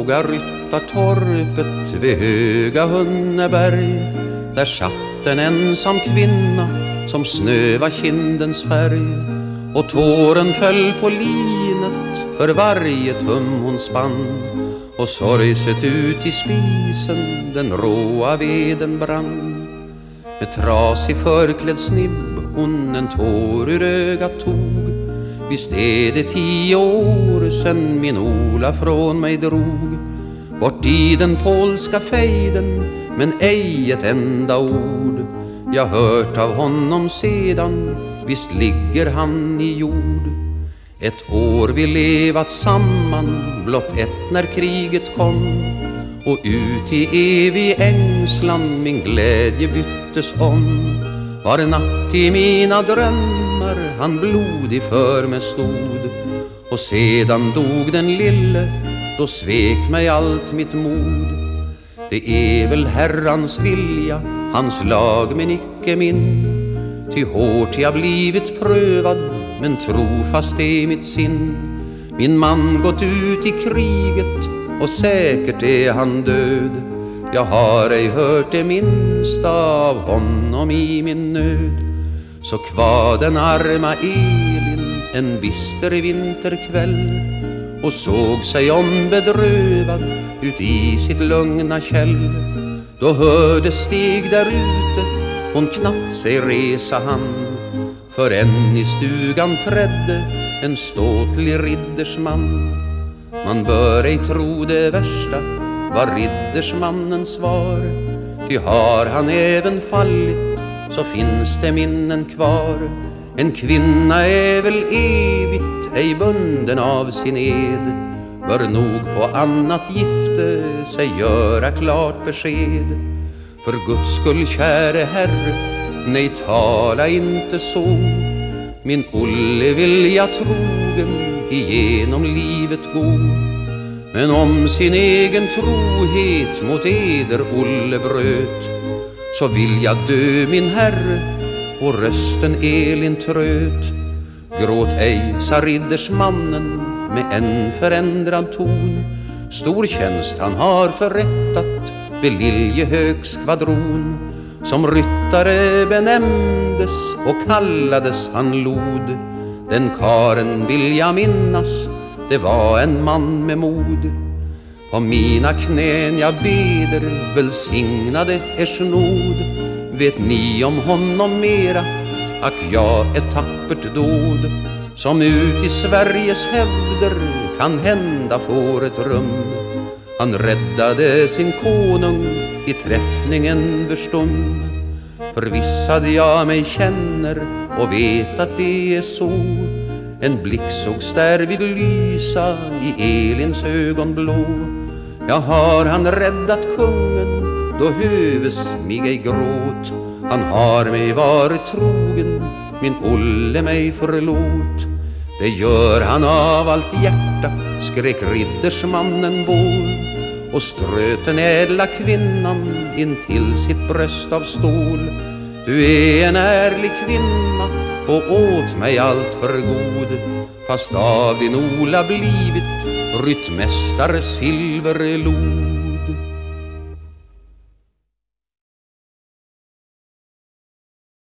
låga ryttartorpet vid höga Hunneberg, där satt en ensam kvinna som snö var kindens färg, och tåren föll på linet för varje tum hon spann, och sorgset ut i spisen den råa veden brann. Med trasig förklädd snibb hon en tår ur ögat tog. Visst är det 10 år sen min Ola från mig drog, bort i den polska fejden, men ej ett enda ord jag hört av honom sedan. Visst ligger han i jord. Ett år vi levat samman, blott ett när kriget kom, och ut i evig ängslan min glädje byttes om. Var natt i mina drömmar han blodig för mig stod, och sedan dog den lille, då svek mig allt mitt mod. Det är väl Herrans vilja, hans lag men icke min, ty hårt jag blivit prövad, men trofast är mitt sinn. Min man gått ut i kriget, och säkert är han död. Jag har ej hört det minsta av honom i min nöd. Så kvar den arma Elin en bister vinterkväll, och såg sig om bedrövad ut i sitt lugna käll. Då hörde steg där ute, hon knappt sig resa han, förrän i stugan trädde en ståtlig riddersman. Man bör ej tro det värsta, var riddersmannens svar, ty har han även fallit, så finns det minnen kvar. En kvinna är väl evigt ej bunden av sin ed, bör nog på annat gifte sig göra klart besked. För Guds skull, käre Herre, nej tala inte så. Min Olle vill jag trogen igenom livet gå, men om sin egen trohet mot eder Olle bröt, så vill jag dö min Herre. Och rösten Elin tröt. Gråt ej, sa riddersmannen med en förändrad ton, stor tjänst han har förrättat vid Liljehögs skvadron. Som ryttare benämndes och kallades han Lod. Den karen vill jag minnas, det var en man med mod. På mina knän jag beder, välsignade ers nåd. Vet ni om honom mera, ack ja, ett tappert dåd, som ut i Sveriges hävder kan hända får ett rum. Han räddade sin konung i träffningen verstum. Förvissade jag mig känner och vet att det är så. En blick sågs därvid lysa i Elins ögon blå. Jag har han räddat kungen, då höves mig ej gråt. Han har mig varit trogen, min Olle mig förlåt. Det gör han av allt hjärta, skrek riddersmannen vår, och ströt den ädla kvinnan in till sitt bröst av stål. Du är en ärlig kvinna och åt mig allt för god, fast av din Ola blivit ryttmästare silverlod.